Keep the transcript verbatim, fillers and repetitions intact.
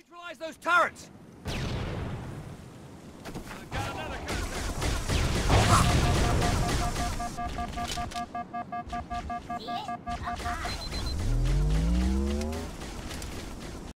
Neutralize those turrets! Got another See it? Up high.